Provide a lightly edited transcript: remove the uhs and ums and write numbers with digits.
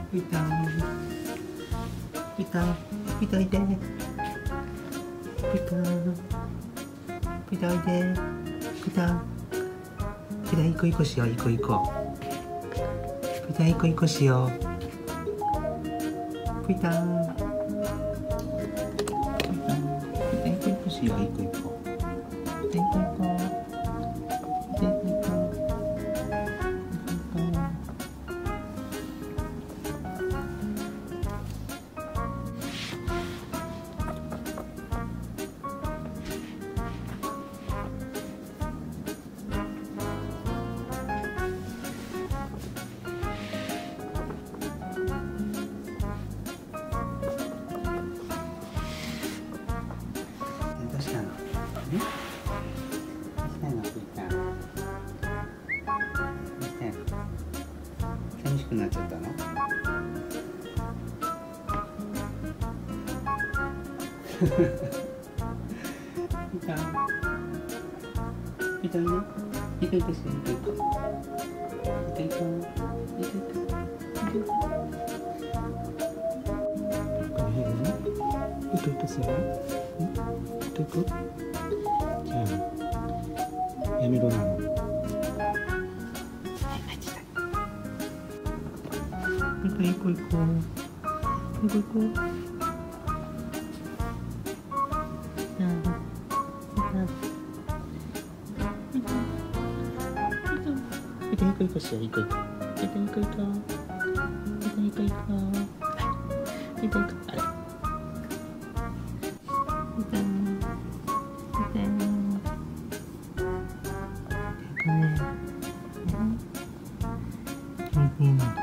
ピタンピタンピタいでピタンピタいでピタンピタ一個一個しよう、一個一個ピタ一個一個しよう、ピタンピタ一個一個しよう、一個一個ピタ一個一個ピタ一個一個どうしたの？どうしたの？ピーター。どうしたの？寂しくなっちゃったの？ピーター。ピーターね。ピーターですよ。ピーター。ピーター。ピーター。ピーター。ピーターですよ。じゃあやめろなの。行こう行こう行こう行こう行こう。行こう行こうしよう、行こう行こう。行こう行こう行こう。行こう行こう行こう。行こう行こう。あれ。うん。